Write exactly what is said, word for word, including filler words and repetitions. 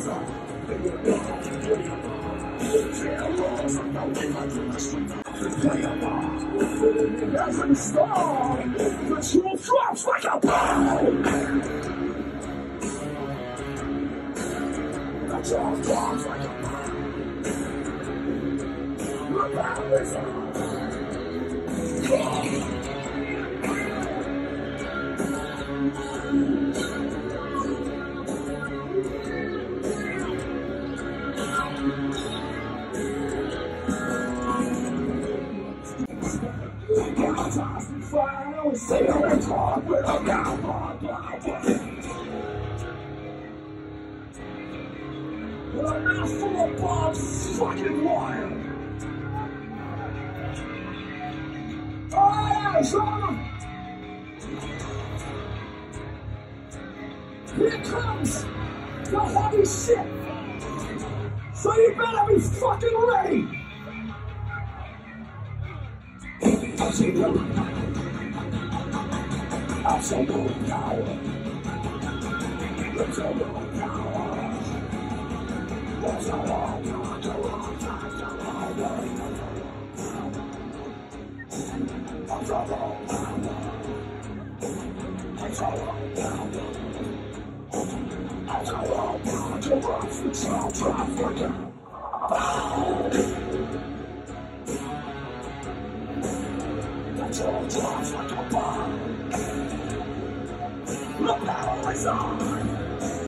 Every star, the jewel drops like a bomb. The jewel drops like a bomb. The battle is on. Finally, say I'm talking with a cowboy. But I'm not full of bombs, fucking wild. Alright, son! Here comes the heavy shit! So you better be fucking ready! Absolute power. Absolute power. That's how I want to run. That's how I want to run. That's how I want to run. That's how I want to run. That's how I want to run.